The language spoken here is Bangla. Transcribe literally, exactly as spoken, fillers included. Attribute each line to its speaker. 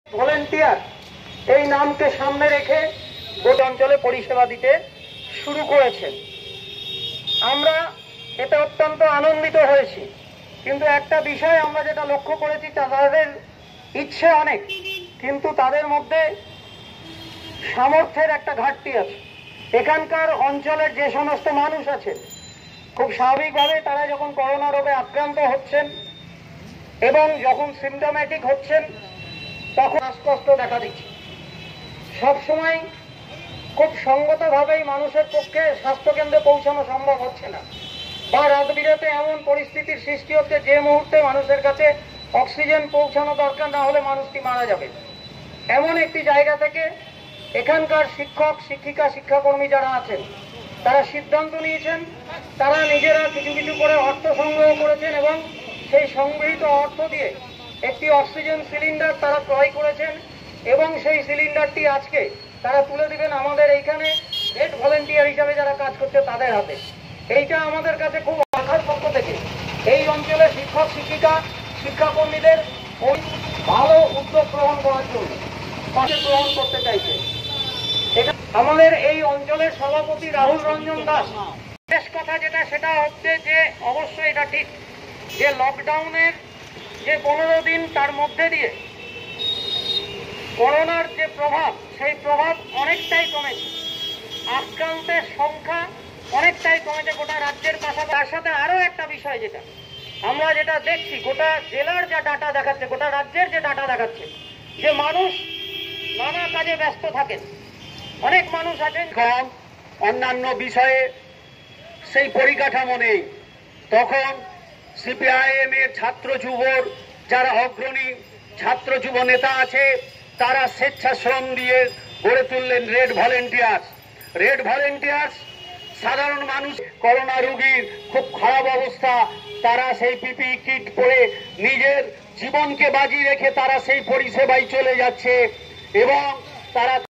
Speaker 1: ভলেন্টিয়ার এই নামকে সামনে রেখে গোটা অঞ্চলে পরিষেবা দিতে শুরু করেছেন। আমরা এতে অত্যন্ত আনন্দিত হয়েছি, কিন্তু একটা বিষয় আমরা যেটা লক্ষ্য করেছি, তাদের ইচ্ছে অনেক, কিন্তু তাদের মধ্যে সামর্থ্যের একটা ঘাটতি আছে। এখানকার অঞ্চলের যে সমস্ত মানুষ আছে, খুব স্বাভাবিকভাবে তারা যখন করোনা রোগে আক্রান্ত হচ্ছেন এবং যখন সিমটোম্যাটিক হচ্ছেন, তখন শ্বাসকষ্ট দেখা দিচ্ছে। সবসময় খুব সঙ্গতভাবেই মানুষের পক্ষে স্বাস্থ্যকেন্দ্রে পৌঁছানো সম্ভব হচ্ছে না, বা রাত বিরাতে এমন পরিস্থিতির সৃষ্টি হচ্ছে যে মুহূর্তে মানুষের কাছে অক্সিজেন পৌঁছানো দরকার, না হলে মানুষটি মারা যাবে। এমন একটি জায়গা থেকে এখানকার শিক্ষক শিক্ষিকা শিক্ষাকর্মী যারা আছেন, তারা সিদ্ধান্ত নিয়েছেন, তারা নিজেরা কিছু কিছু করে অর্থ সংগ্রহ করেছেন এবং সেই সংগৃহীত অর্থ দিয়ে একটি অক্সিজেন সিলিন্ডার তারা ক্রয় করেছেন এবং সেই সিলিন্ডারটি আজকে তারা তুলে দিবেন আমাদের এইখানে রেড ভলেন্টিয়ার হিসাবে যারা কাজ করছে তাদের হাতে। এইটা আমাদের কাছে খুব আশার পক্ষ থেকে এই অঞ্চলের শিক্ষক শিক্ষিকা শিক্ষাকর্মীদের ওই ভালো উদ্যোগ গ্রহণ করার জন্য পাশে গ্রহণ করতে চাইছে। আমাদের এই অঞ্চলের সভাপতি রাহুল রঞ্জন দাস শেষ কথা যেটা, সেটা হচ্ছে যে অবশ্যই এটা ঠিক যে লকডাউনের যে পনেরো দিন তার মধ্যে দিয়ে করোনার যে প্রভাব, সেই প্রভাব অনেকটাই কমেছে, আক্রান্তের সংখ্যা অনেকটাই কমেছে গোটা রাজ্যের পাশাপাশি। তার সাথে আরো একটা বিষয় যেটা আমরা যেটা দেখছি, গোটা জেলার যা ডাটা দেখাচ্ছে, গোটা রাজ্যের যে ডাটা দেখাচ্ছে, যে মানুষ নানা কাজে ব্যস্ত থাকেন, অনেক মানুষ আছেন কম, অন্যান্য বিষয়ে সেই পরিকাঠামো নেই। তখন সিপিআইএম এর ছাত্র যুবর যারা অগ্রণী ছাত্র যুব নেতা আছে, তারা স্বেচ্ছাশ্রম দিয়ে গড়ে তুললেন রেড ভলেন্টিয়ার্স। রেড ভলেন্টিয়ার্স সাধারণ মানুষ, করোনা রোগীর খুব খারাপ অবস্থা, তারা সেই পিপিই কিট পরে নিজের জীবনকে বাজি রেখে তারা সেই পরিষেবায় চলে যাচ্ছে এবং তারা